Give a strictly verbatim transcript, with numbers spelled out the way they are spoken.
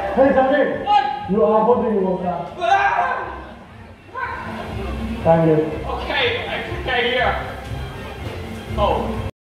Hey, Johnny. What? You are holding your water. Thank you. Okay, I think I hear. Oh.